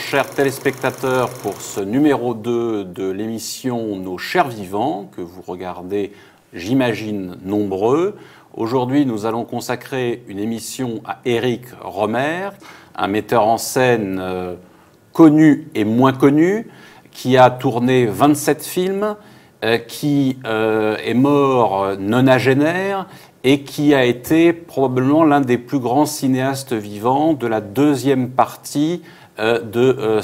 chers téléspectateurs, pour ce numéro 2 de l'émission Nos chers vivants, que vous regardez, j'imagine, nombreux. Aujourd'hui, nous allons consacrer une émission à Éric Rohmer, un metteur en scène connu et moins connu, qui a tourné 27 films, qui est mort nonagénaire et qui a été probablement l'un des plus grands cinéastes vivants de la deuxième partie de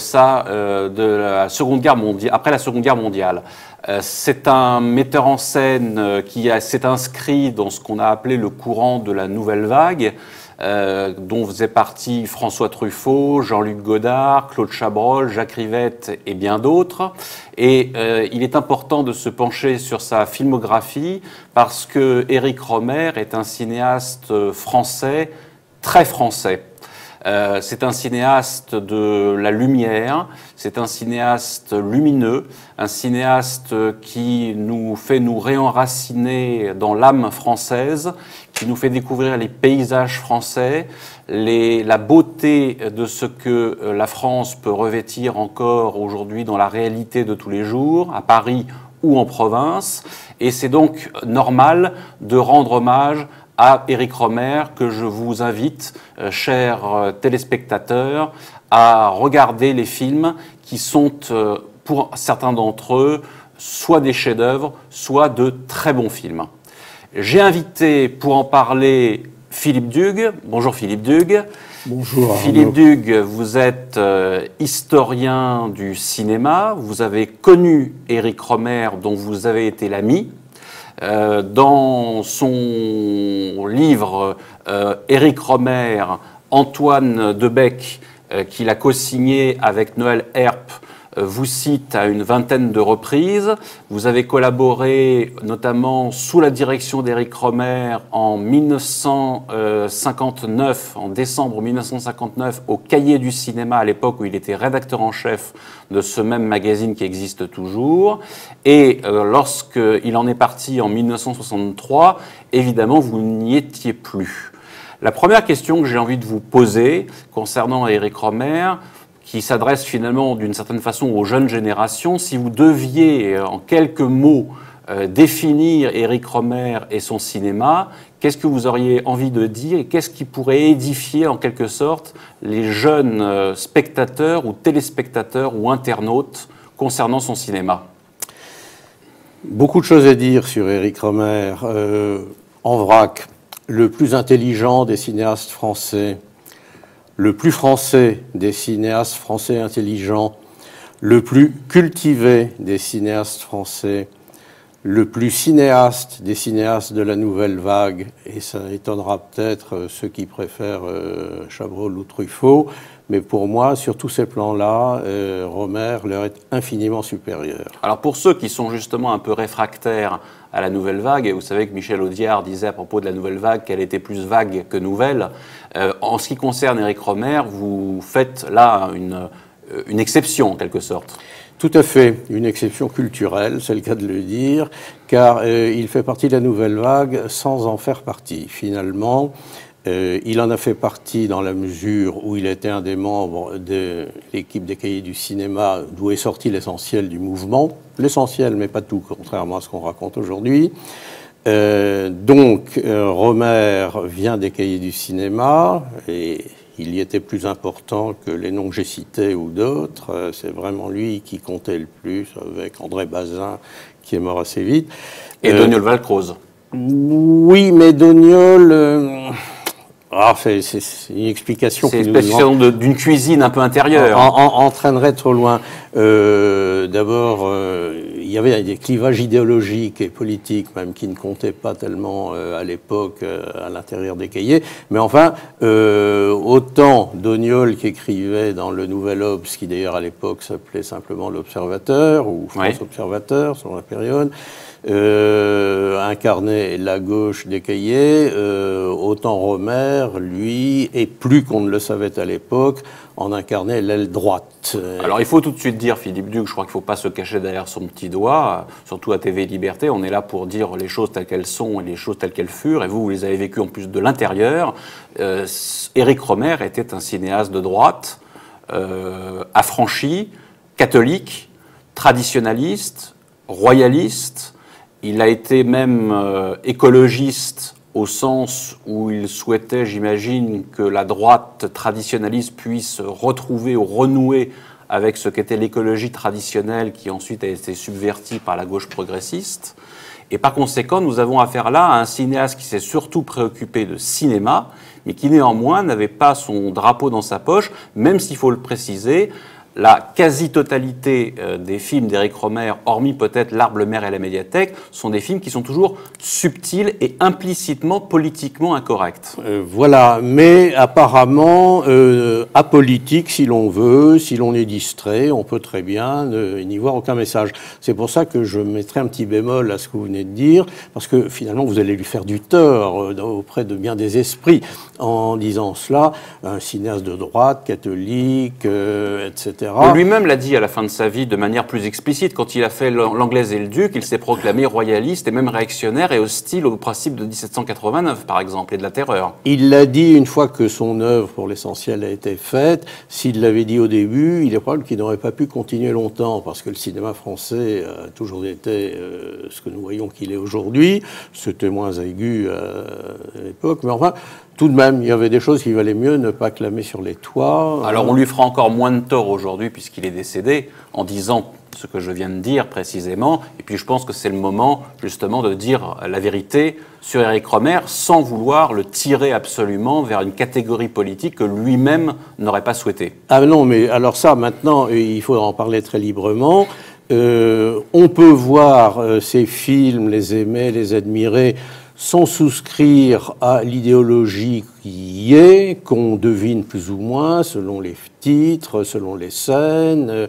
la Seconde Guerre mondiale, après la Seconde Guerre mondiale. C'est un metteur en scène qui s'est inscrit dans ce qu'on a appelé le courant de la Nouvelle Vague, dont faisaient partie François Truffaut, Jean-Luc Godard, Claude Chabrol, Jacques Rivette et bien d'autres. Et il est important de se pencher sur sa filmographie parce que Éric Rohmer est un cinéaste français, très français. C'est un cinéaste de la lumière, c'est un cinéaste lumineux, un cinéaste qui nous fait nous réenraciner dans l'âme française, qui nous fait découvrir les paysages français, la beauté de ce que la France peut revêtir encore aujourd'hui dans la réalité de tous les jours, à Paris ou en province. Et c'est donc normal de rendre hommage à Éric Rohmer, que je vous invite, chers téléspectateurs, à regarder les films qui sont, pour certains d'entre eux, soit des chefs-d'œuvre, soit de très bons films. J'ai invité pour en parler Philippe Dugues. Bonjour Philippe Dugues. Bonjour. Philippe Dugues, vous êtes historien du cinéma. Vous avez connu Éric Rohmer, dont vous avez été l'ami. Dans son livre Éric Rohmer, Antoine Debec, qu'il a co-signé avec Noël Herp, vous cite à une vingtaine de reprises. Vous avez collaboré notamment sous la direction d'Éric Rohmer en 1959, en décembre 1959, au Cahier du cinéma, à l'époque où il était rédacteur en chef de ce même magazine qui existe toujours. Et lorsqu'il en est parti en 1963, évidemment, vous n'y étiez plus. La première question que j'ai envie de vous poser concernant Éric Rohmer, qui s'adresse finalement d'une certaine façon aux jeunes générations, si vous deviez en quelques mots définir Éric Rohmer et son cinéma, qu'est-ce que vous auriez envie de dire et qu'est-ce qui pourrait édifier en quelque sorte les jeunes spectateurs ou téléspectateurs ou internautes concernant son cinéma? Beaucoup de choses à dire sur Éric Rohmer. En vrac, le plus intelligent des cinéastes français, le plus français des cinéastes français intelligents, le plus cultivé des cinéastes français, le plus cinéaste des cinéastes de la Nouvelle Vague, et ça étonnera peut-être ceux qui préfèrent Chabrol ou Truffaut, mais pour moi, sur tous ces plans-là, Rohmer leur est infiniment supérieur. Alors pour ceux qui sont justement un peu réfractaires à la Nouvelle Vague, et vous savez que Michel Audiard disait à propos de la Nouvelle Vague qu'elle était plus vague que nouvelle, en ce qui concerne Éric Rohmer, vous faites là une exception en quelque sorte. Tout à fait, une exception culturelle, c'est le cas de le dire, car il fait partie de la Nouvelle Vague sans en faire partie. Finalement, il en a fait partie dans la mesure où il était un des membres de l'équipe des Cahiers du cinéma, d'où est sorti l'essentiel du mouvement. L'essentiel, mais pas tout, contrairement à ce qu'on raconte aujourd'hui. Donc, Rohmer vient des Cahiers du cinéma, et il y était plus important que les noms que j'ai cités ou d'autres. C'est vraiment lui qui comptait le plus, avec André Bazin, qui est mort assez vite. Et Doniol Valcroze. Oui, mais Doniol... c'est une explication qui nous d'une cuisine un peu intérieure. Entraînerait trop loin. D'abord, il y avait des clivages idéologiques et politiques même qui ne comptaient pas tellement à l'époque à l'intérieur des Cahiers. Mais enfin, autant Doniol qui écrivait dans le Nouvel Obs, qui d'ailleurs à l'époque s'appelait simplement l'Observateur ou France Observateur sur la période, incarnait la gauche des Cahiers, autant Rohmer, lui, et plus qu'on ne le savait à l'époque, en incarnait l'aile droite. Alors il faut tout de suite dire, Philippe Dugues, je crois qu'il ne faut pas se cacher derrière son petit doigt, surtout à TV Liberté, on est là pour dire les choses telles qu'elles sont et les choses telles qu'elles furent, et vous les avez vécues en plus de l'intérieur. Éric Rohmer était un cinéaste de droite, affranchi, catholique, traditionnaliste, royaliste. Il a été même écologiste au sens où il souhaitait, j'imagine, que la droite traditionnaliste puisse retrouver ou renouer avec ce qu'était l'écologie traditionnelle qui ensuite a été subvertie par la gauche progressiste. Et par conséquent, nous avons affaire là à un cinéaste qui s'est surtout préoccupé de cinéma, mais qui néanmoins n'avait pas son drapeau dans sa poche, même s'il faut le préciser, la quasi-totalité des films d'Éric Rohmer, hormis peut-être L'Arbre, le Maire et la médiathèque, sont des films qui sont toujours subtils et implicitement politiquement incorrects. Voilà, mais apparemment apolitique si l'on veut, si l'on est distrait, on peut très bien n'y voir aucun message. C'est pour ça que je mettrai un petit bémol à ce que vous venez de dire, parce que finalement vous allez lui faire du tort auprès de bien des esprits en disant cela. Un cinéaste de droite, catholique, etc. Lui-même l'a dit à la fin de sa vie de manière plus explicite. Quand il a fait L'Anglaise et le Duc, il s'est proclamé royaliste et même réactionnaire et hostile au principe de 1789, par exemple, et de la terreur. Il l'a dit une fois que son œuvre, pour l'essentiel, a été faite. S'il l'avait dit au début, il est probable qu'il n'aurait pas pu continuer longtemps, parce que le cinéma français a toujours été ce que nous voyons qu'il est aujourd'hui. C'était moins aigu à l'époque, mais enfin... Tout de même, il y avait des choses qu'il valait mieux ne pas clamer sur les toits. Alors on lui fera encore moins de tort aujourd'hui puisqu'il est décédé, en disant ce que je viens de dire précisément. Et puis je pense que c'est le moment justement de dire la vérité sur Éric Rohmer sans vouloir le tirer absolument vers une catégorie politique que lui-même n'aurait pas souhaité. Ah non, mais alors ça, maintenant, il faut en parler très librement. On peut voir ces films, les aimer, les admirer, sans souscrire à l'idéologie qui y est, qu'on devine plus ou moins selon les titres, selon les scènes.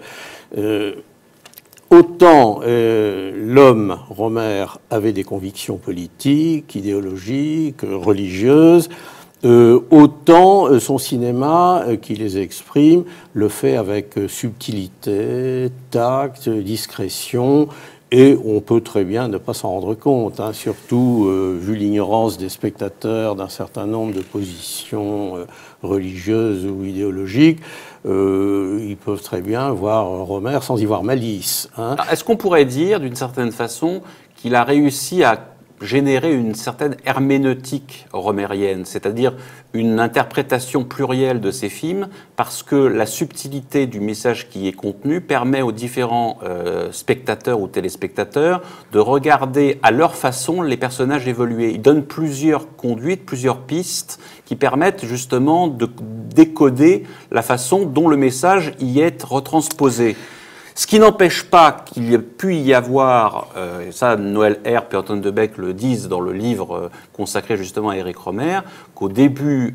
Autant l'homme, Rohmer, avait des convictions politiques, idéologiques, religieuses, autant son cinéma, qui les exprime, le fait avec subtilité, tact, discrétion. Et on peut très bien ne pas s'en rendre compte, hein, surtout vu l'ignorance des spectateurs d'un certain nombre de positions religieuses ou idéologiques. Ils peuvent très bien voir Rohmer sans y voir malice. Hein. Est-ce qu'on pourrait dire, d'une certaine façon, qu'il a réussi à générer une certaine herméneutique romérienne, c'est-à-dire une interprétation plurielle de ces films, parce que la subtilité du message qui est contenu permet aux différents spectateurs ou téléspectateurs de regarder à leur façon les personnages évoluer. Il donne plusieurs conduites, plusieurs pistes qui permettent justement de décoder la façon dont le message y est retransposé. Ce qui n'empêche pas qu'il ait pu y avoir, et ça Noël Herp et Antoine Debec le disent dans le livre consacré justement à Éric Rohmer, qu'au début,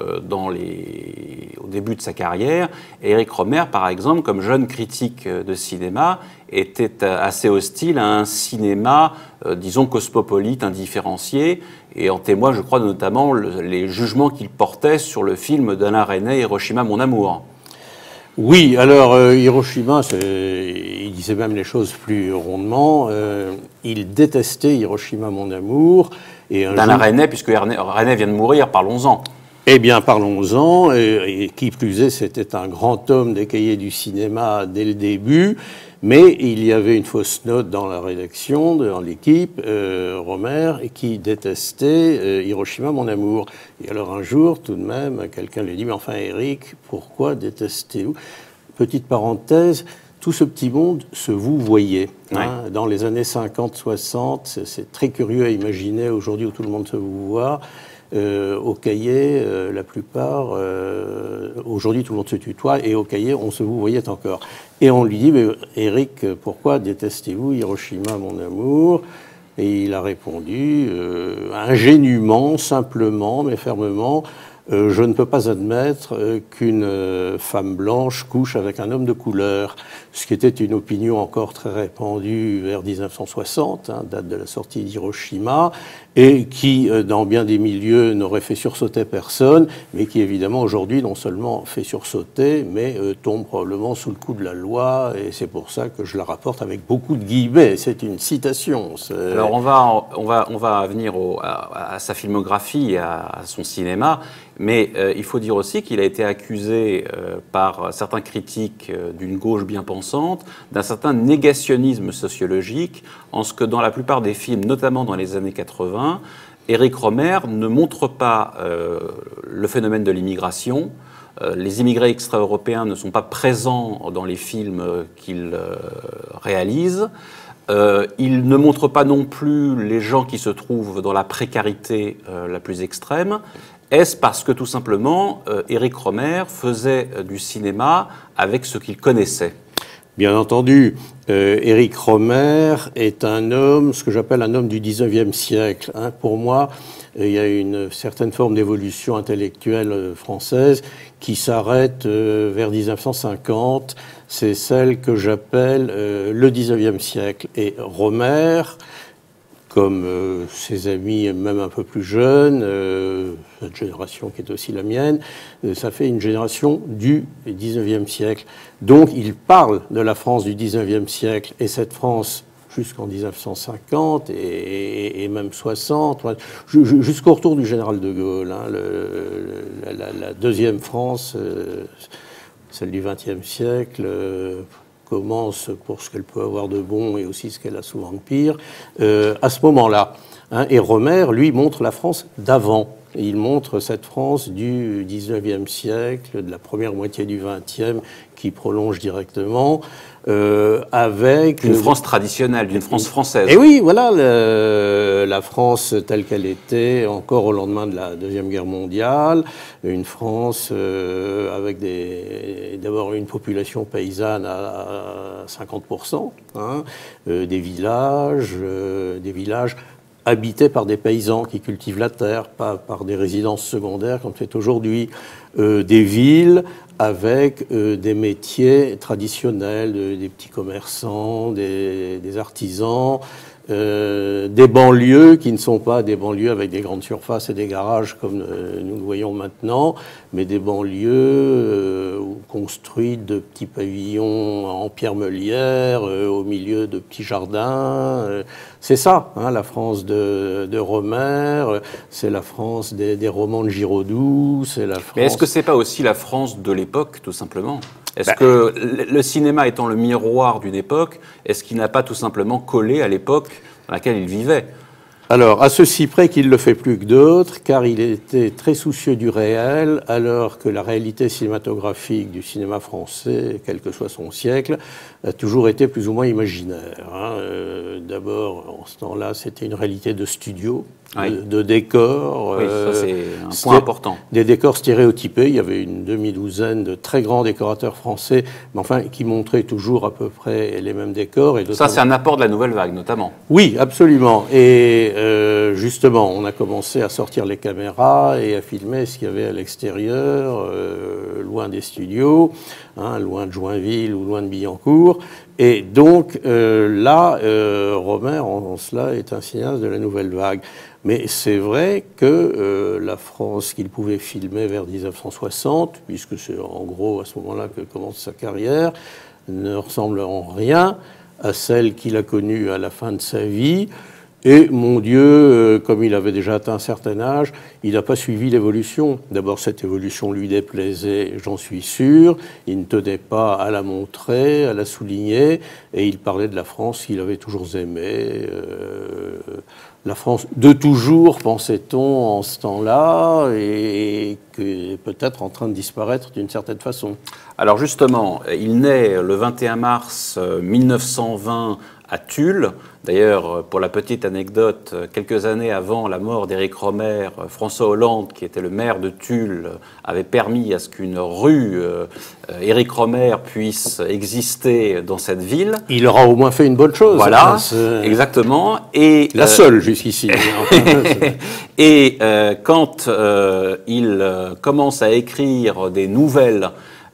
au début de sa carrière, Éric Rohmer, par exemple, comme jeune critique de cinéma, était assez hostile à un cinéma, disons, cosmopolite, indifférencié, et en témoigne, je crois, notamment les jugements qu'il portait sur le film d'Alain Resnais, Hiroshima, mon amour. Oui, alors Hiroshima, il disait même les choses plus rondement. Il détestait Hiroshima, mon amour. D'Alain Resnais, puisque Resnais vient de mourir, parlons-en. Eh bien, parlons-en. Et qui plus est, c'était un grand homme des cahiers du cinéma dès le début. Mais il y avait une fausse note dans la rédaction, dans l'équipe, Rohmer, qui détestait Hiroshima, mon amour. Et alors un jour, tout de même, quelqu'un lui dit « Mais enfin, Éric, pourquoi détestez-vous » Petite parenthèse, tout ce petit monde se vous voyait. Hein, dans les années 50-60, c'est très curieux à imaginer aujourd'hui où tout le monde se vous voit. Au cahier, la plupart, aujourd'hui tout le monde se tutoie, et au cahier, on se vous voyait encore. Et on lui dit, mais Éric, pourquoi détestez-vous Hiroshima, mon amour? Et il a répondu, ingénument, simplement, mais fermement, je ne peux pas admettre qu'une femme blanche couche avec un homme de couleur, ce qui était une opinion encore très répandue vers 1960, hein, date de la sortie d'Hiroshima, et qui, dans bien des milieux, n'aurait fait sursauter personne, mais qui, évidemment, aujourd'hui, non seulement fait sursauter, mais tombe probablement sous le coup de la loi, et c'est pour ça que je la rapporte avec beaucoup de guillemets. C'est une citation. Alors, on va venir à sa filmographie, à son cinéma, Mais il faut dire aussi qu'il a été accusé par certains critiques d'une gauche bien pensante d'un certain négationnisme sociologique, en ce que dans la plupart des films, notamment dans les années 80, Éric Rohmer ne montre pas le phénomène de l'immigration. Les immigrés extra-européens ne sont pas présents dans les films qu'il réalise. Il ne montre pas non plus les gens qui se trouvent dans la précarité la plus extrême. Est-ce parce que tout simplement, Éric Rohmer faisait du cinéma avec ce qu'il connaissait ? Bien entendu, Éric Rohmer est un homme, ce que j'appelle un homme du 19e siècle. Pour moi, il y a une certaine forme d'évolution intellectuelle française qui s'arrête vers 1950. C'est celle que j'appelle le 19e siècle. Et Rohmer, comme ses amis même un peu plus jeunes, cette génération qui est aussi la mienne, ça fait une génération du 19e siècle. Donc il parle de la France du 19e siècle, et cette France jusqu'en 1950 et même 60, jusqu'au retour du général de Gaulle, la deuxième France, celle du XXe siècle, commence pour ce qu'elle peut avoir de bon et aussi ce qu'elle a souvent de pire, à ce moment-là. Et Rohmer, lui, montre la France d'avant. Il montre cette France du 19e siècle, de la première moitié du 20e, qui prolonge directement, avec... Une France traditionnelle, d'une France française. Et oui, voilà, la France telle qu'elle était encore au lendemain de la Deuxième Guerre mondiale, une France avec d'abord une population paysanne à 50%, des villages habités par des paysans qui cultivent la terre, pas par des résidences secondaires comme c'est aujourd'hui, des villes avec des métiers traditionnels, des petits commerçants, des artisans, des banlieues qui ne sont pas des banlieues avec des grandes surfaces et des garages comme nous le voyons maintenant, mais des banlieues construites de petits pavillons en pierre meulière, au milieu de petits jardins. C'est ça, la France de Rohmer, c'est la France des romans de Giraudoux, c'est la France... Mais est-ce que c'est pas aussi la France de l'époque, tout simplement ? Est-ce que le cinéma étant le miroir d'une époque, est-ce qu'il n'a pas tout simplement collé à l'époque dans laquelle il vivait ? Alors, à ceci près qu'il le fait plus que d'autres, car il était très soucieux du réel, alors que la réalité cinématographique du cinéma français, quel que soit son siècle, a toujours été plus ou moins imaginaire. D'abord, en ce temps-là, c'était une réalité de studio, de décors. Oui, ça c'est un point important. Des décors stéréotypés. Il y avait une demi-douzaine de très grands décorateurs français, mais enfin, qui montraient toujours à peu près les mêmes décors. Et ça, c'est un apport de la Nouvelle Vague, notamment. Oui, absolument. Et justement, on a commencé à sortir les caméras et à filmer ce qu'il y avait à l'extérieur, loin des studios, loin de Joinville ou loin de Billancourt. Et donc là, Rohmer, en cela, est un cinéaste de la Nouvelle Vague. Mais c'est vrai que la France qu'il pouvait filmer vers 1960, puisque c'est en gros à ce moment-là que commence sa carrière, ne ressemble en rien à celle qu'il a connue à la fin de sa vie. Et mon Dieu, comme il avait déjà atteint un certain âge, il n'a pas suivi l'évolution. D'abord, cette évolution lui déplaisait, j'en suis sûr. Il ne tenait pas à la montrer, à la souligner. Et il parlait de la France qu'il avait toujours aimée. La France de toujours, pensait-on, en ce temps-là, et qui est peut-être en train de disparaître d'une certaine façon. Alors justement, il naît le 21 mars 1920 à Tulle. D'ailleurs, pour la petite anecdote, quelques années avant la mort d'Éric Rohmer, François Hollande, qui était le maire de Tulle, avait permis à ce qu'une rue Éric Rohmer puisse exister dans cette ville. Il aura au moins fait une bonne chose. Voilà, exactement. Et, la seule jusqu'ici. Et quand il commence à écrire des nouvelles,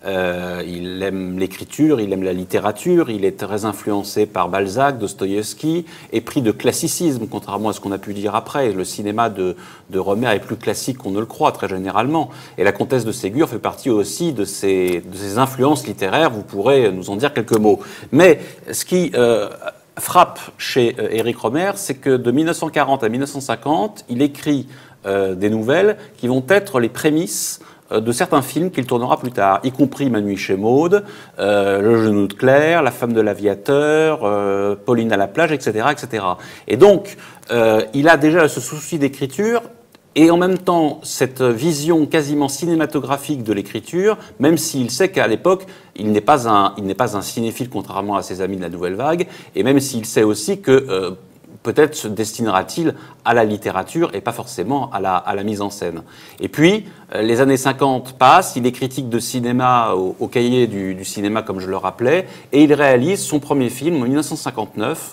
il aime l'écriture, il aime la littérature, il est très influencé par Balzac, Dostoïevski, et pris de classicisme, contrairement à ce qu'on a pu dire après. Le cinéma de Rohmer est plus classique qu'on ne le croit, très généralement. Et La Comtesse de Ségur fait partie aussi de ces influences littéraires, vous pourrez nous en dire quelques mots. Mais ce qui frappe chez Éric Rohmer, c'est que de 1940 à 1950, il écrit des nouvelles qui vont être les prémices de certains films qu'il tournera plus tard, y compris Ma nuit chez Maud, Le genou de Claire, La femme de l'aviateur, Pauline à la plage, etc., etc. Et donc, il a déjà ce souci d'écriture et en même temps cette vision quasiment cinématographique de l'écriture, même s'il sait qu'à l'époque, il n'est pas un cinéphile, contrairement à ses amis de la Nouvelle Vague, et même s'il sait aussi que peut-être se destinera-t-il à la littérature et pas forcément à la mise en scène. Et puis, les années 50 passent, il est critique de cinéma au cahier du cinéma, comme je le rappelais, et il réalise son premier film en 1959,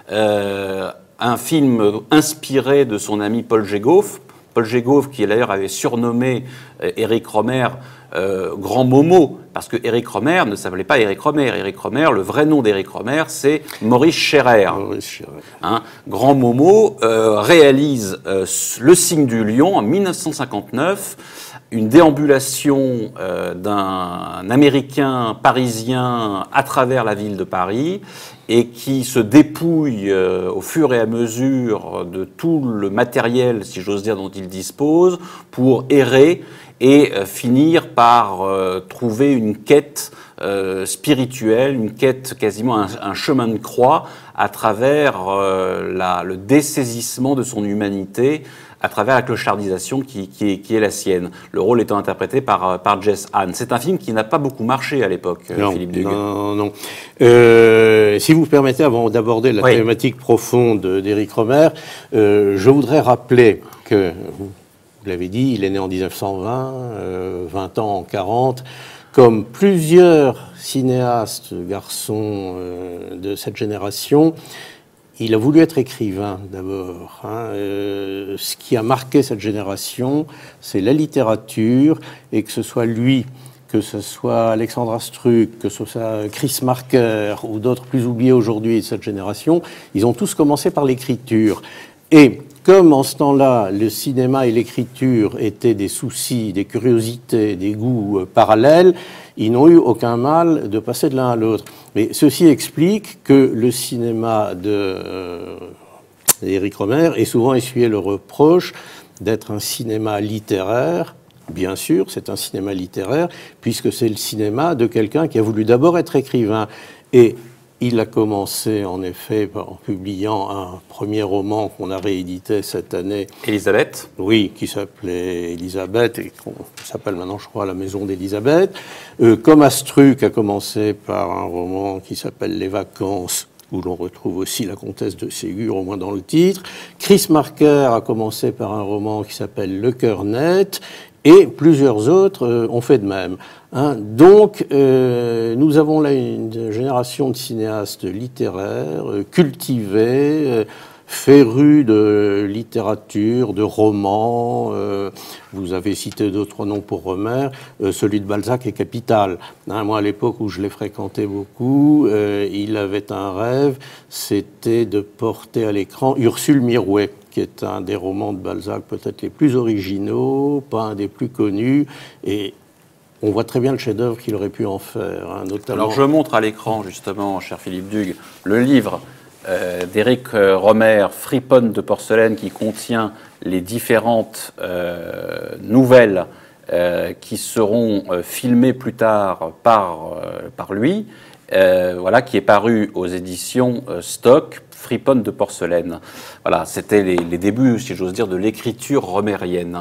un film inspiré de son ami Paul Gégauff. Paul Gégauff, qui d'ailleurs avait surnommé Éric Rohmer Grand Momo, parce que Éric Rohmer ne s'appelait pas Éric Rohmer. Éric Rohmer, le vrai nom d'Éric Rohmer, c'est Maurice Scherrer. Hein, Grand Momo réalise Le Cygne du Lion en 1959, une déambulation d'un Américain parisien à travers la ville de Paris, et qui se dépouille au fur et à mesure de tout le matériel, si j'ose dire, dont il dispose, pour errer et finir par trouver une quête spirituelle, une quête quasiment un chemin de croix à travers le dessaisissement de son humanité, à travers la clochardisation qui est la sienne. Le rôle étant interprété par Jess Hahn. C'est un film qui n'a pas beaucoup marché à l'époque, Philippe Dugues. Non. Si vous permettez, avant d'aborder la thématique profonde d'Éric Rohmer, je voudrais rappeler que, vous l'avez dit, il est né en 1920, 20 ans en 40, comme plusieurs cinéastes, garçons de cette génération. Il a voulu être écrivain d'abord. Ce qui a marqué cette génération, c'est la littérature, et que ce soit lui, que ce soit Alexandre Astruc, que ce soit Chris Marker ou d'autres plus oubliés aujourd'hui de cette génération, ils ont tous commencé par l'écriture. Et comme en ce temps-là, le cinéma et l'écriture étaient des soucis, des curiosités, des goûts parallèles, ils n'ont eu aucun mal de passer de l'un à l'autre. Mais ceci explique que le cinéma d'Éric Rohmer ait souvent essuyé le reproche d'être un cinéma littéraire. Bien sûr, c'est un cinéma littéraire, puisque c'est le cinéma de quelqu'un qui a voulu d'abord être écrivain. Et il a commencé, en effet, en publiant un premier roman qu'on a réédité cette année. Élisabeth. Oui, qui s'appelait Élisabeth et qu'on s'appelle maintenant, je crois, La Maison d'Élisabeth. Comme Astruc a commencé par un roman qui s'appelle Les Vacances, où l'on retrouve aussi la comtesse de Ségur, au moins dans le titre. Chris Marker a commencé par un roman qui s'appelle Le Cœur net, et plusieurs autres ont fait de même. Donc, nous avons là une génération de cinéastes littéraires, cultivés, férus de littérature, de romans. Vous avez cité d'autres noms pour Rohmer. Celui de Balzac est capital. Moi, à l'époque où je l'ai fréquenté beaucoup, il avait un rêve, c'était de porter à l'écran Ursule Mirouet, qui est un des romans de Balzac peut-être les plus originaux, pas un des plus connus, et on voit très bien le chef-d'œuvre qu'il aurait pu en faire, notamment. Alors je montre à l'écran, justement, cher Philippe Dugues, le livre d'Éric Rohmer, Friponne de porcelaine, qui contient les différentes nouvelles qui seront filmées plus tard par lui, qui est paru aux éditions Stock, Friponne de porcelaine. Voilà, c'était les débuts, si j'ose dire, de l'écriture romérienne.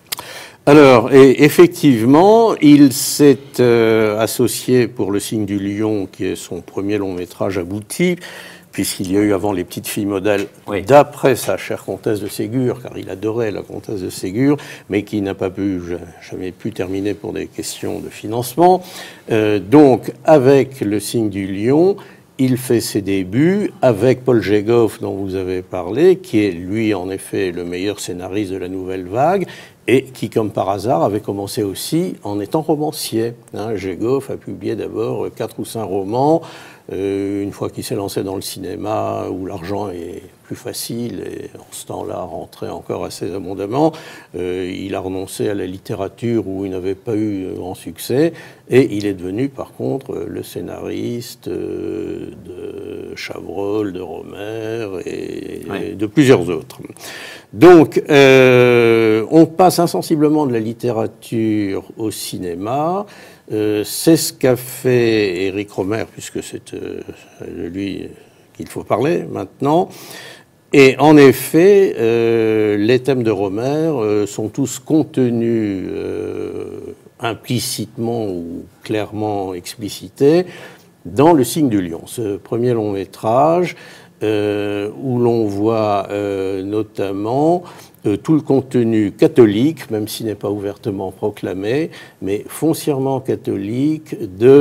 Alors, et effectivement, il s'est associé pour Le Cygne du Lion, qui est son premier long métrage abouti, puisqu'il y a eu avant Les Petites Filles modèles, d'après sa chère comtesse de Ségur, car il adorait la comtesse de Ségur, mais qui n'a pas jamais pu terminer pour des questions de financement. Donc, avec Le Cygne du Lion, il fait ses débuts avec Paul Gégauff, dont vous avez parlé, qui est, lui, en effet, le meilleur scénariste de la Nouvelle Vague, et qui, comme par hasard, avait commencé aussi en étant romancier. Gégauff a publié d'abord 4 ou 5 romans. Une fois qu'il s'est lancé dans le cinéma, où l'argent est plus facile et en ce temps-là rentrait encore assez abondamment. Il a renoncé à la littérature où il n'avait pas eu grand succès et il est devenu par contre le scénariste de Chabrol, de Romer et de plusieurs autres. Donc on passe insensiblement de la littérature au cinéma. C'est ce qu'a fait Éric Rohmer, puisque c'est de lui qu'il faut parler maintenant. Et en effet, les thèmes de Rohmer sont tous contenus implicitement ou clairement explicités dans Le Cygne du Lion, ce premier long métrage où l'on voit notamment tout le contenu catholique, même s'il n'est pas ouvertement proclamé, mais foncièrement catholique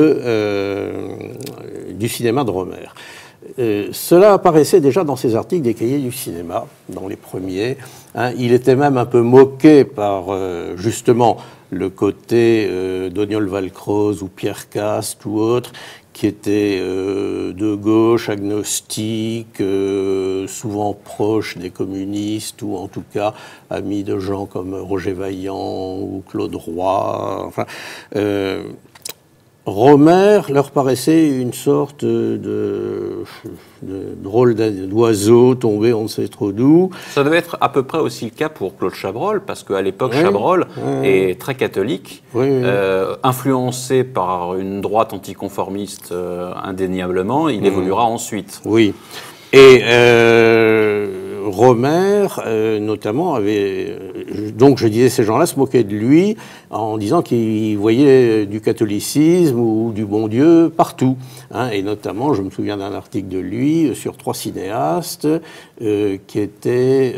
du cinéma de Rohmer. Cela apparaissait déjà dans ses articles des cahiers du cinéma, dans les premiers. Il était même un peu moqué par, justement, le côté d'Ognol Valcroze ou Pierre Cast ou autres, qui étaient de gauche, agnostiques, souvent proches des communistes, ou en tout cas amis de gens comme Roger Vaillant ou Claude Roy. Enfin, Rohmer leur paraissait une sorte de drôle d'oiseau tombé on ne sait trop d'où. Ça devait être à peu près aussi le cas pour Claude Chabrol, parce qu'à l'époque, Chabrol est très catholique, influencé par une droite anticonformiste indéniablement. Il évoluera ensuite. Oui. Et Rohmer, notamment, avait... donc, je disais, ces gens-là se moquaient de lui en disant qu'ils voyaient du catholicisme ou du bon Dieu partout. Et notamment, je me souviens d'un article de lui sur 3 cinéastes qui étaient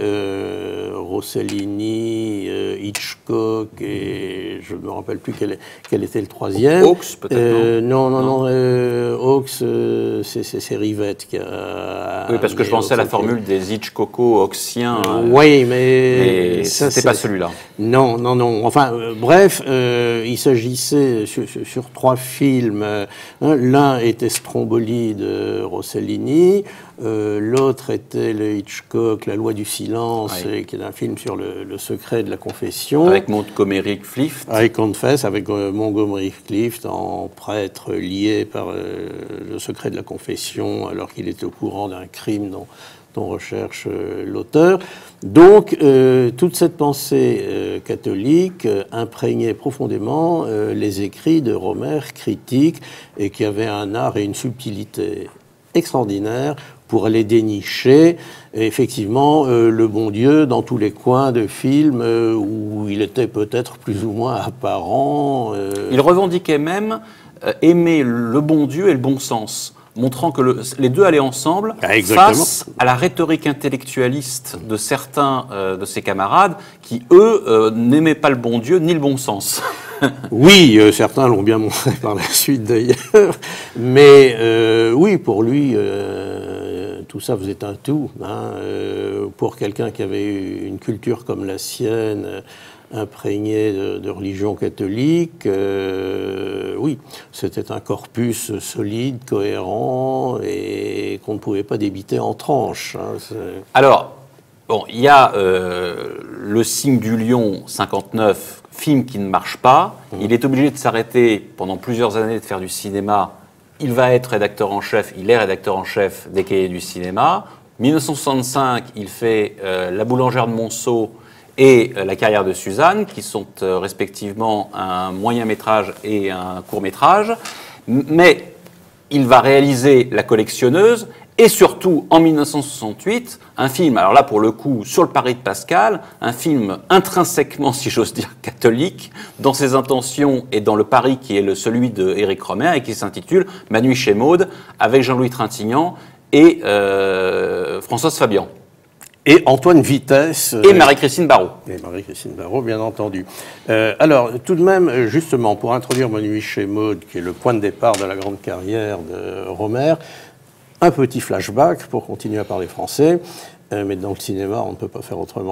Rossellini, Hitchcock et je ne me rappelle plus quel était le troisième. Hawks, peut-être, non. Hawks, c'est Rivette qui a... Oui, parce que je pensais à la formule des Hitchcocko-Hawksiens. Oui, mais c'était pas celui-là. Non. Enfin, bref, il s'agissait sur 3 films. L'un était Stromboli de Rossellini, l'autre était le Hitchcock, La loi du silence, qui est un film sur le secret de la confession. Avec Montgomery Clift. Avec Montgomery Clift en prêtre lié par le secret de la confession, alors qu'il était au courant d'un crime dont recherche l'auteur. Donc, toute cette pensée catholique imprégnait profondément les écrits de Rohmer, critiques, et qui avait un art et une subtilité extraordinaire pour aller dénicher effectivement le bon Dieu dans tous les coins de films où il était peut-être plus ou moins apparent. Il revendiquait même aimer le bon Dieu et le bon sens, montrant que les deux allaient ensemble face à la rhétorique intellectualiste de certains de ses camarades qui, eux, n'aimaient pas le bon Dieu ni le bon sens. Oui, certains l'ont bien montré par la suite d'ailleurs, mais oui, pour lui, tout ça faisait un tout. Pour quelqu'un qui avait eu une culture comme la sienne, imprégné de religion catholique, oui, c'était un corpus solide, cohérent, et qu'on ne pouvait pas débiter en tranches. Alors, bon, il y a Le Cygne du Lion, 59, film qui ne marche pas. Il est obligé de s'arrêter pendant plusieurs années de faire du cinéma. Il va être rédacteur en chef, il est rédacteur en chef des Cahiers du cinéma. 1965, il fait La boulangère de Monceau et La carrière de Suzanne, qui sont respectivement un moyen-métrage et un court-métrage. Mais il va réaliser La collectionneuse et surtout, en 1968, un film, alors là pour le coup, sur le pari de Pascal, un film intrinsèquement, si j'ose dire, catholique, dans ses intentions et dans le pari qui est celui de Éric Rohmer et qui s'intitule Ma nuit chez Maud, avec Jean-Louis Trintignant et Françoise Fabian. Et Antoine Vitesse. Et Marie-Christine Barrault. Et Marie-Christine Barrault, bien entendu. Alors, tout de même, justement, pour introduire Ma nuit chez Maud, qui est le point de départ de la grande carrière de Rohmer, un petit flashback pour continuer à parler français, mais dans le cinéma, on ne peut pas faire autrement.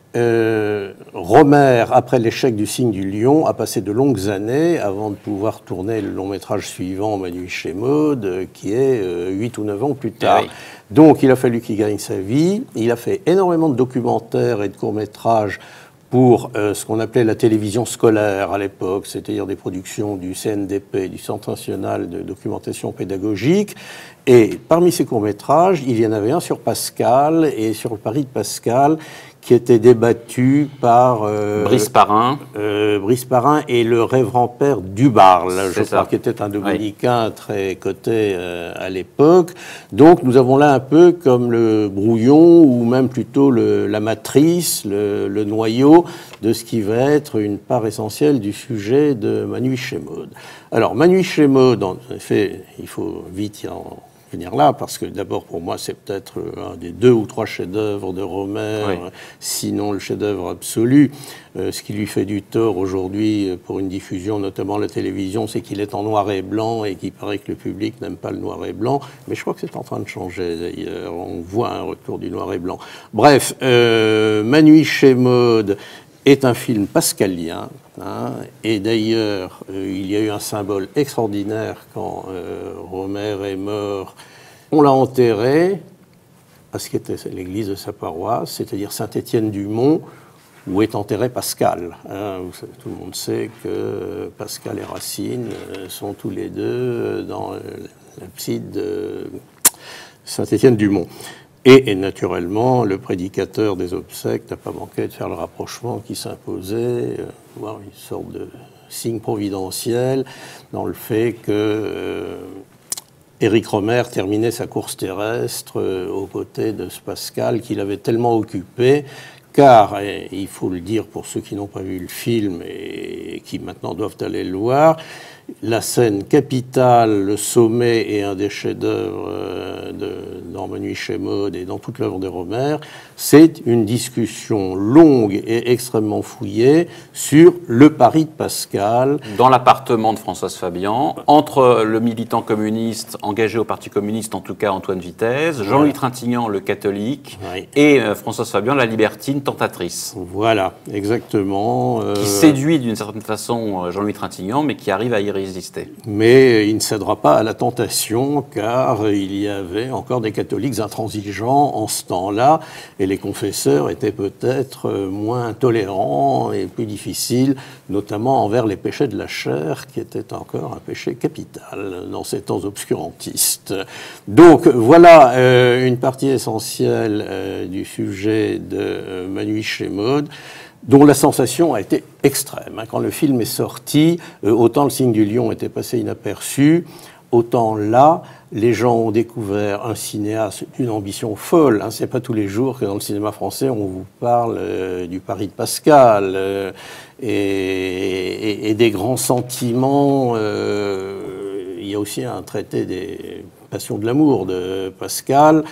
Rohmer, après l'échec du Cygne du Lion, a passé de longues années avant de pouvoir tourner le long-métrage suivant, Ma nuit chez Maud, qui est 8 ou 9 ans plus tard. Oui. Donc il a fallu qu'il gagne sa vie. Il a fait énormément de documentaires et de courts-métrages pour ce qu'on appelait la télévision scolaire à l'époque, c'est-à-dire des productions du CNDP, du Centre national de documentation pédagogique. Et parmi ces courts-métrages, il y en avait un sur Pascal et sur le pari de Pascal, qui était débattu par Brice Parrain. Brice Parrain et le révérend père Dubarle, je crois, qui était un dominicain très coté à l'époque. Donc nous avons là un peu comme le brouillon, ou même plutôt la matrice, le noyau de ce qui va être une part essentielle du sujet de Ma nuit chez Maud. Alors, Ma nuit chez Maud, en effet, il faut vite y en venir là, parce que d'abord, pour moi, c'est peut-être un des 2 ou 3 chefs-d'œuvre de Rohmer, oui, sinon le chef-d'œuvre absolu. Ce qui lui fait du tort aujourd'hui pour une diffusion, notamment la télévision, c'est qu'il est en noir et blanc et qu'il paraît que le public n'aime pas le noir et blanc. Mais je crois que c'est en train de changer, d'ailleurs. On voit un retour du noir et blanc. Bref, Ma nuit chez Maud est un film pascalien. Et d'ailleurs, il y a eu un symbole extraordinaire quand Rohmer est mort. On l'a enterré à ce qui était l'église de sa paroisse, c'est-à-dire Saint-Étienne-du-Mont, où est enterré Pascal. Tout le monde sait que Pascal et Racine sont tous les deux dans l'abside de Saint-Étienne-du-Mont. Et naturellement, le prédicateur des obsèques n'a pas manqué de faire le rapprochement qui s'imposait, voir une sorte de signe providentiel dans le fait que Éric Rohmer terminait sa course terrestre aux côtés de ce Pascal qu'il avait tellement occupé, car, et il faut le dire pour ceux qui n'ont pas vu le film et qui maintenant doivent aller le voir, la scène capitale, le sommet et un des chefs-d'œuvre dans Ma nuit chez Maud et dans toute l'œuvre de Rohmer, c'est une discussion longue et extrêmement fouillée sur le pari de Pascal. Dans l'appartement de Françoise Fabian, entre le militant communiste engagé au Parti communiste, en tout cas Antoine Vitesse, Jean-Louis Trintignant, le catholique, oui, et Françoise Fabian, la libertine tentatrice. Voilà, exactement. Qui séduit d'une certaine façon Jean-Louis Trintignant, mais qui arrive à y résister. Mais il ne cédera pas à la tentation, car il y avait encore des catholiques intransigeants en ce temps-là, et les confesseurs étaient peut-être moins tolérants et plus difficiles, notamment envers les péchés de la chair, qui étaient encore un péché capital dans ces temps obscurantistes. Donc voilà une partie essentielle du sujet de Ma nuit chez Maud, dont la sensation a été extrême. Quand le film est sorti, autant le Cygne du Lion était passé inaperçu, autant là, les gens ont découvert un cinéaste d'une ambition folle. C'est pas tous les jours que dans le cinéma français, on vous parle du pari de Pascal et des grands sentiments. Il y a aussi un traité des passions de l'amour de Pascal,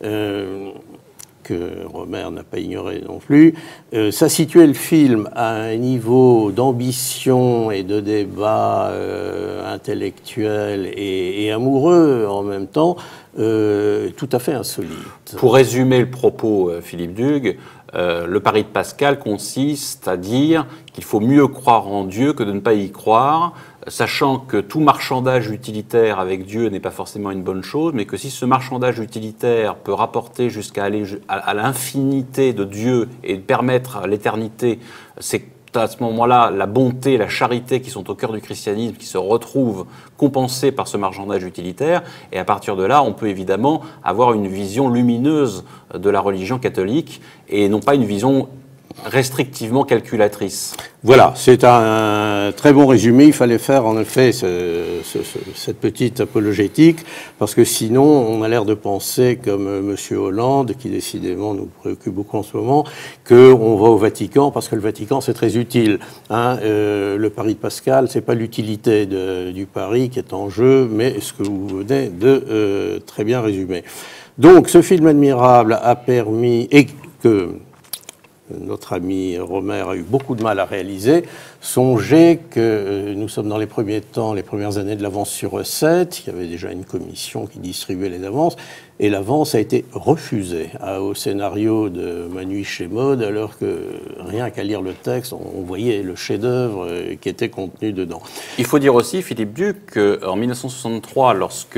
que Rohmer n'a pas ignoré non plus. Ça situait le film à un niveau d'ambition et de débat intellectuel et amoureux en même temps, tout à fait insolite. Pour résumer le propos, Philippe Dugues, le pari de Pascal consiste à dire qu'il faut mieux croire en Dieu que de ne pas y croire, sachant que tout marchandage utilitaire avec Dieu n'est pas forcément une bonne chose, mais que si ce marchandage utilitaire peut rapporter jusqu'à aller à l'infinité de Dieu et permettre l'éternité, c'est à ce moment-là la bonté, la charité qui sont au cœur du christianisme, qui se retrouvent compensées par ce marchandage utilitaire. Et à partir de là, on peut évidemment avoir une vision lumineuse de la religion catholique et non pas une vision restrictivement calculatrice. Voilà, c'est un très bon résumé. Il fallait faire en effet cette petite apologétique, parce que sinon on a l'air de penser, comme M. Hollande, qui décidément nous préoccupe beaucoup en ce moment, qu'on va au Vatican parce que le Vatican c'est très utile. Le pari de Pascal, c'est pas l'utilité du pari qui est en jeu, mais ce que vous venez de très bien résumer. Donc ce film admirable a permis, et que notre ami Rohmer a eu beaucoup de mal à réaliser. Songez que nous sommes dans les premiers temps, les premières années de l'avance sur recette. Il y avait déjà une commission qui distribuait les avances. Et l'avance a été refusée au scénario de Manu Chemod, alors que rien qu'à lire le texte, on voyait le chef-d'œuvre qui était contenu dedans. Il faut dire aussi, Philippe Duc, qu'en 1963, lorsque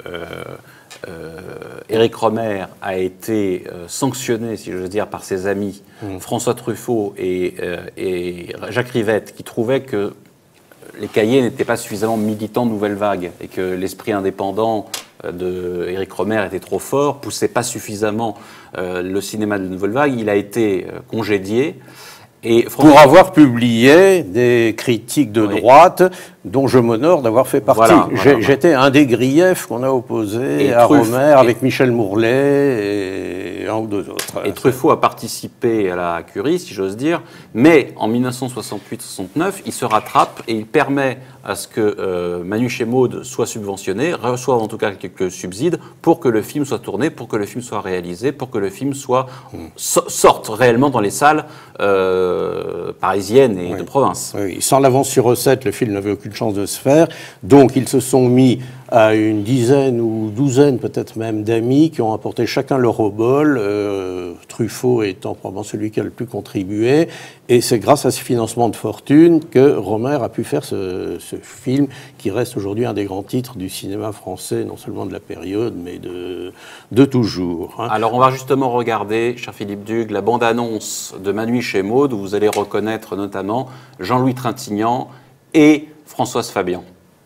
Éric Rohmer a été sanctionné, si je veux dire, par ses amis François Truffaut et Jacques Rivette, qui trouvaient que les cahiers n'étaient pas suffisamment militants de Nouvelle Vague et que l'esprit indépendant de Éric Rohmer était trop fort, poussait pas suffisamment le cinéma de Nouvelle Vague, il a été congédié. Et pour avoir publié des critiques de droite dont je m'honore d'avoir fait partie. J'étais un des griefs qu'on a opposés à Rohmer avec Michel Mourlet et un ou deux autres. Et Truffaut a participé à la curie, si j'ose dire, mais en 1968-69, il se rattrape et il permet à ce que Manu Chemod soit subventionné, reçoive en tout cas quelques subsides pour que le film soit tourné, pour que le film soit réalisé, pour que le film sorte réellement dans les salles parisiennes et de province. Oui, sans l'avance sur recette, le film n'avait aucune chance de se faire. Donc ils se sont mis à une dizaine ou douzaine peut-être même d'amis qui ont apporté chacun leur obol, Truffaut étant probablement celui qui a le plus contribué. Et c'est grâce à ce financement de fortune que Rohmer a pu faire ce film qui reste aujourd'hui un des grands titres du cinéma français, non seulement de la période, mais de toujours. Hein. Alors on va justement regarder, cher Philippe Duc, la bande-annonce de Manu Chemod, où vous allez reconnaître notamment Jean-Louis Trintignant et Françoise Fabian.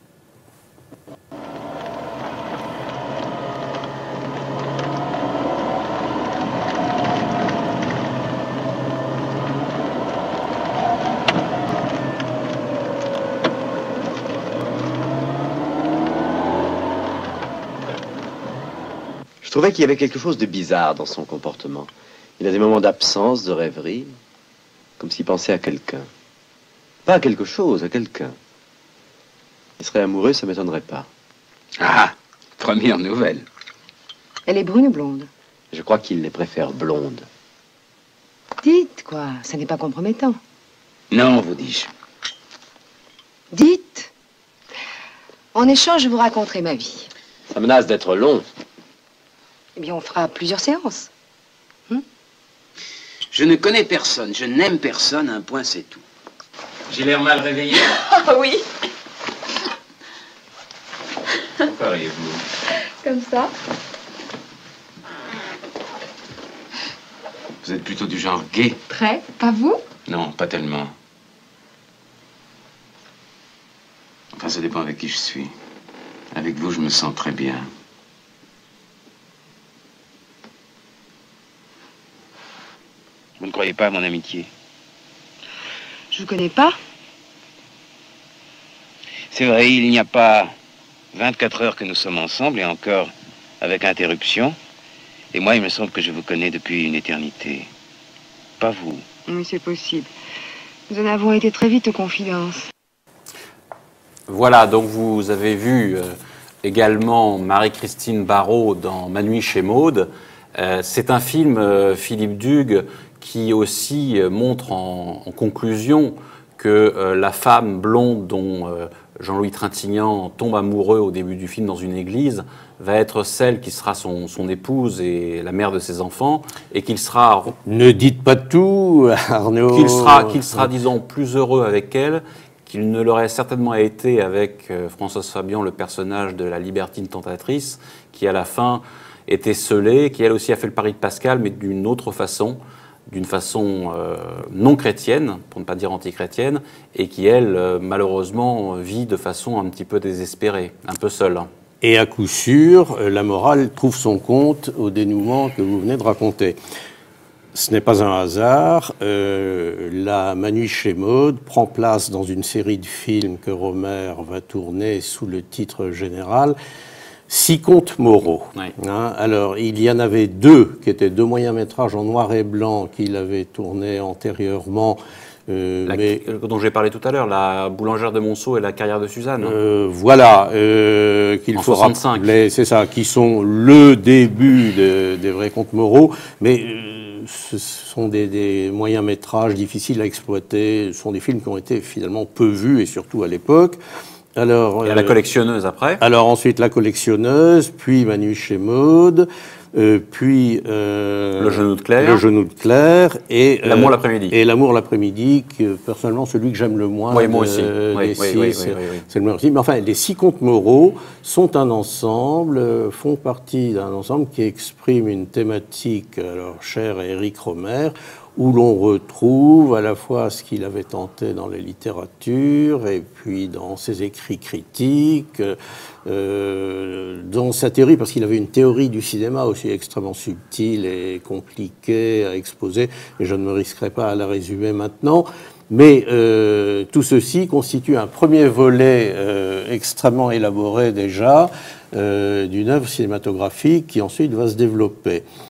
Je trouvais qu'il y avait quelque chose de bizarre dans son comportement. Il a des moments d'absence, de rêverie, comme s'il pensait à quelqu'un. Pas à quelque chose, à quelqu'un. Il serait amoureux, ça ne m'étonnerait pas. Ah, première nouvelle. Elle est brune ou blonde? Je crois qu'il les préfère blondes. Dites, quoi, ça n'est pas compromettant. Non, vous dis-je. Dites. En échange, je vous raconterai ma vie. Ça menace d'être long. Eh bien, on fera plusieurs séances. Je ne connais personne, je n'aime personne, un point c'est tout. J'ai l'air mal réveillé? Ah oui. Où pariez-vous? Comme ça. Vous êtes plutôt du genre gai? Très. Pas vous? Non, pas tellement. Enfin, ça dépend avec qui je suis. Avec vous, je me sens très bien. Vous ne croyez pas à mon amitié? Je vous connais pas. C'est vrai, il n'y a pas 24 heures que nous sommes ensemble, et encore avec interruption. Et moi, il me semble que je vous connais depuis une éternité. Pas vous. Oui, c'est possible. Nous en avons été très vite aux confidences. Voilà, donc vous avez vu également Marie-Christine Barrault dans Manu Chemod. C'est un film, Philippe Duc, qui aussi montre en conclusion que la femme blonde dont Jean-Louis Trintignant tombe amoureux au début du film dans une église va être celle qui sera son épouse et la mère de ses enfants, et qu'il sera... Ne dites pas tout, Arnaud. Qu'il sera, disons, plus heureux avec elle qu'il ne l'aurait certainement été avec Françoise Fabian, le personnage de la libertine tentatrice, qui à la fin était scellée, qui elle aussi a fait le pari de Pascal, mais d'une autre façon, d'une façon non chrétienne, pour ne pas dire anti-chrétienne, et qui, elle, malheureusement, vit de façon un petit peu désespérée, un peu seule. Et à coup sûr, la morale trouve son compte au dénouement que vous venez de raconter. Ce n'est pas un hasard. La Manu Chemod prend place dans une série de films que Rohmer va tourner sous le titre général Six contes moraux. Oui. Hein, alors, il y en avait deux qui étaient deux moyens-métrages en noir et blanc qu'il avait tournés antérieurement, Dont j'ai parlé tout à l'heure, la boulangère de Monceau et la carrière de Suzanne. Voilà, qu'il faut 65. rappeler, c'est ça, qui sont le début des vrais contes moraux, mais ce sont des moyens métrages difficiles à exploiter, ce sont des films qui ont été finalement peu vus, et surtout à l'époque. Alors, et à la collectionneuse après. Alors ensuite la collectionneuse, puis Manouche et Maud, puis Le genou de Claire. Le genou de Claire et L'amour l'après-midi. Et L'amour l'après-midi, personnellement celui que j'aime le moins. Oui, moi aussi. Des Oui, six, c'est le meilleur aussi. Mais enfin, les 6 contes moraux sont un ensemble, font partie d'un ensemble qui exprime une thématique alors chère à Éric Rohmer, où l'on retrouve à la fois ce qu'il avait tenté dans la littérature et puis dans ses écrits critiques, dans sa théorie, parce qu'il avait une théorie du cinéma aussi extrêmement subtile et compliquée à exposer, et je ne me risquerai pas à la résumer maintenant. Mais tout ceci constitue un premier volet extrêmement élaboré déjà d'une œuvre cinématographique qui ensuite va se développer.